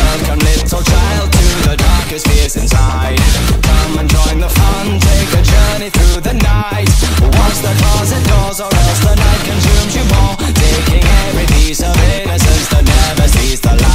Welcome little child to the darkest fears inside. Come and join the fun, take a journey through the night. Watch the closet doors or else the night consumes you more, taking every piece of innocence that never sees the light.